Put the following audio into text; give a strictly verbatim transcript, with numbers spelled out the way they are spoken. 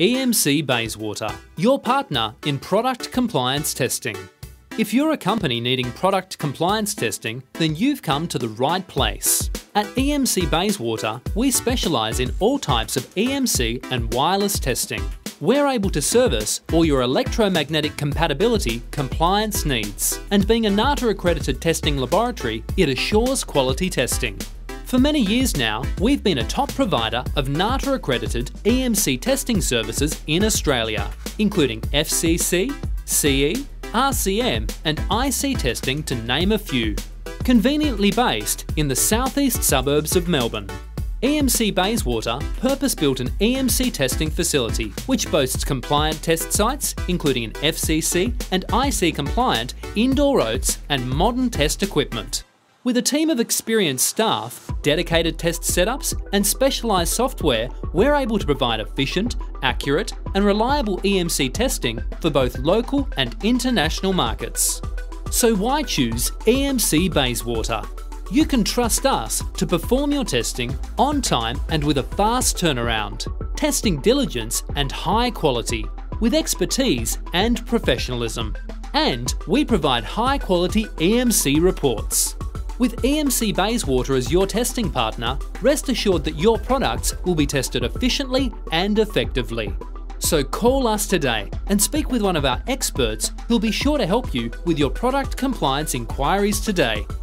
E M C Bayswater, your partner in product compliance testing. If you're a company needing product compliance testing, then you've come to the right place. At E M C Bayswater, we specialise in all types of E M C and wireless testing. We're able to service all your electromagnetic compatibility compliance needs. And being a NATA Accredited testing laboratory, it assures quality testing. For many years now, we've been a top provider of NATA Accredited E M C testing services in Australia, including F C C, C E, R C M and I C testing to name a few. Conveniently based in the southeast suburbs of Melbourne. E M C Bayswater purpose-built an E M C testing facility which boasts compliant test sites including an F C C and I C compliant indoor O T S and modern test equipment. With a team of experienced staff, dedicated test setups and specialised software, we're able to provide efficient, accurate and reliable E M C testing for both local and international markets. So why choose E M C Bayswater? You can trust us to perform your testing on time and with a fast turnaround. Testing diligence and high quality, with expertise and professionalism. And we provide high quality E M C reports. With E M C Bayswater as your testing partner, rest assured that your products will be tested efficiently and effectively. So call us today and speak with one of our experts who'll be sure to help you with your product compliance inquiries today.